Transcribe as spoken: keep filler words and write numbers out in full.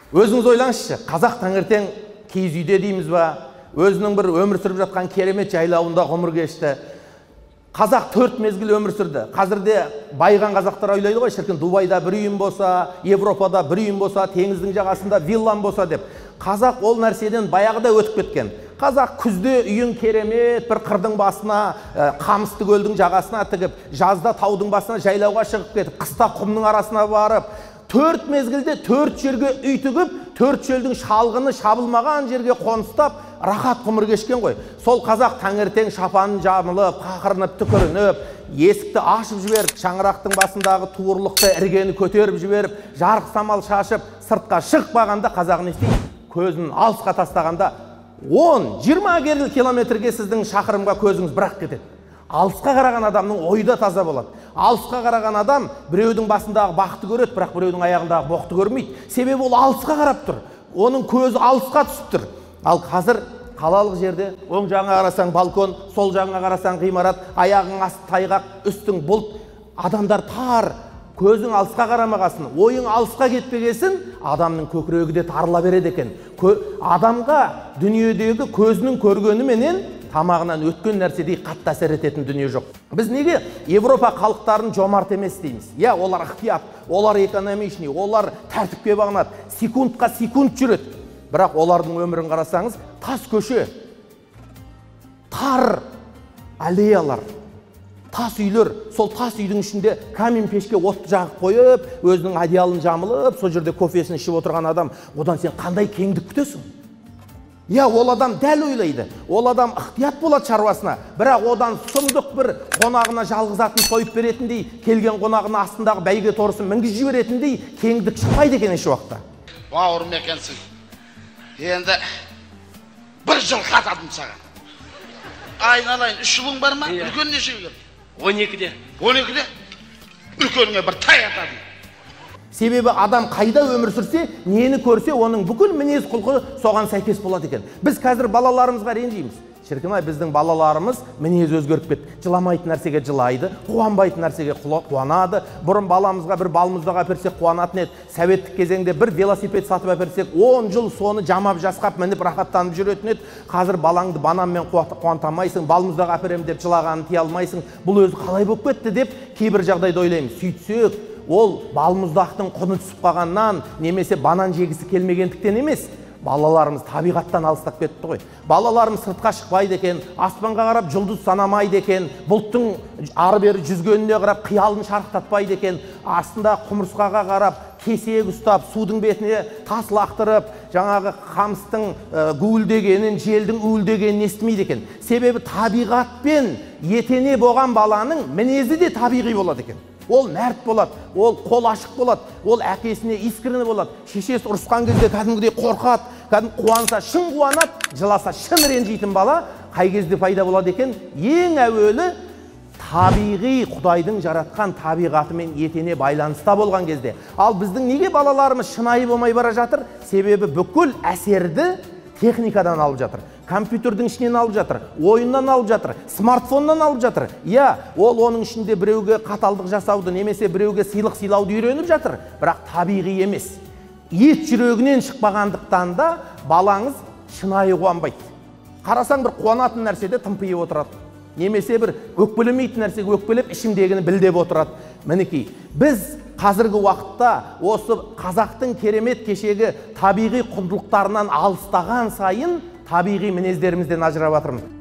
Өзіңіз ойлаңызшы, қазақ таңертең киіз үйде дейміз ба, өзінің бір өмір сүріп жатқан керемет жайлауында ғұмыр кешті. Қазақ төрт мезгіл өмір сүрді. Қазірде байыған қазақтар ойлайды ғой, шіркін Дубайда бір үйім болса, Европада бір үйім болса, теңіздің жағасында виллам болса деп. Қазақ ол нәрседен баяғыда өтіп кеткен. Қазақ күзде үйін керемет бір қырдың басына, қамысты көлдің жағасына тігіп, жазда таудың басына жайлауға шығып кетіп, қыста құмның арасына барып, төрт мезгілде төрт жерге үй тігіп, төрт желдің шалғыны шабылмаған жерге қоныстап, рахат ғұмыр кешкен ғой. Сол қазақ таңертең шапанын жамылып, қақырынып, түкірініп, есікті ашып жіберіп, шаңырақтың басындағы туырлықты іргені көтеріп жіберіп, жарық самал шашып, сыртқа шықпағанда қазақ не істейді? Көзін алысқа тастағанда он жиырма километрге сіздің шақырымға көзіңіз бірақ кетеді. Алысқа қараған адамның ойы да таза болады. Алысқа қараған адам біреудің басындағы бақты көреді, бірақ біреудің аяғындағы боқты көрмейді. Себебі ол алысқа қарап тұр. Оның көзі алысқа түсіп тұр. Ал қазір қалалық жерде оң жағыңа қарасаң балкон, сол жағыңа қарасаң ғимарат, аяғың асты тайғақ, үстің бұлт, адамдар тар. Көзің алысқа қарамағасын, ойың алысқа кетпегесін, адамның көкірегі де тарыла береді екен. Адамға дүниедегі көзінің көргеніменен тамағынан өткен нәрседей қатты әсер ететін дүние жоқ. Біз неге Европа халықтарын жомарт емес дейміз? Я, олар ықтият, олар экономичный, олар тәртіпке бағынады, секундқа секунд жүреді. Бірақ олардың өмірін қарасаңыз, тас көше, тар аллеялар, тас үйлер, сол тас үйдің ішінде камин пешке отты жағып қойып, өзінің одеялын жамылып, сол жерде кофесін ішіп отырған адам, одан сен қандай кеңдік күтесің? Я, ол адам дәл ойлайды, ол адам ықтият болады шаруасына, бірақ одан сұмдық бір қонағына жалғыз атын сойып беретіндей, келген қонағына астындағы бәйге торысын мінгізіп жіберетіндей кеңдік шықпайды екен еш уақытта. Бауырым екенсің. Енді бір жыл қатадым саған. Айналайын, үш жылың бар ма? Үлкен нешеге? он екіде. он екіде? Үлкеніңе бір тай атадым. Себебі адам қайда өмір сүрсе, нені көрсе, оның бүкіл мінез құлқы соған сәйкес болады екен. Біз қазір балаларымызға ренжиміз. Шіркін-ай, біздің балаларымыз мінез өзгеріп кетті. Жыламайтын нәрсеге жылайды, қуанбайтын нәрсеге қуанады. Бұрын баламызға бір балмұздақ әперсек қуанатын еді. Советтік кезеңде бір велосипед сатып әперсек, он жыл соны жамап жасқап мініп рахаттанып жүретін еді. Қазір балаңды бананмен қуантамайсың, балмұздақ әперем деп жылағанын тия алмайсың. Бұл өзі қалай болып кетті деп кейбір жағдайда ойлаймыз. Сөйтсек, ол балмұздақтың құны түсіп қалғаннан, немесе банан жегісі келмегендіктен емес, балаларымыз табиғаттан алыстап кетті ғой. Балаларымыз сыртқа шықпайды екен, аспанға қарап жұлдыз санамайды екен, бұлттың ары бері жүзгеніне қарап қиялын шарықтатпайды екен, астында құмырсқаға қарап кесек ұстап, судың бетіне тас лақтырып, жаңағы қамыстың гуілдегенін, желдің уілдегенін естімейді екен. Себебі табиғатпен етене болған баланың мінезі де табиғи болады екен. Ол мәрт болады, ол қол ашық болады, ол әкесіне искренне болады. Шешесі ұрысқан кезде кәдімгідей қорқады, кәдімгі қуанса шын қуанады, жыласа шын ренжитін бала қай кезде пайда болады екен? Ең әуелі табиғи Құдайдың жаратқан табиғатымен етене байланыста болған кезде. Ал біздің неге балаларымыз шынайы болмай бара жатыр? Себебі бүкіл әсерді техникадан алып жатыр, компьютердің ішінен алып жатыр, ойыннан алып жатыр, смартфоннан алып жатыр. Я, ол оның ішінде біреуге қаталдық жасауды, немесе біреуге сыйлық сыйлауды үйреніп жатыр, бірақ табиғи емес. Ет жүрегінен шықпағандықтан да балаңыз шынайы қуанбайды. Қарасаң бір қуанатын нәрседе тымпиып отырады, немесе бір өкпелемейтін нәрсеге өкпелеп ішімдегіні білдеп отырады. Мінекей, біз қазіргі уақытта осы қазақтың керемет кешегі табиғи құндылықтарынан алыстаған сайын табиғи мінездерімізден ажырап жатырмыз.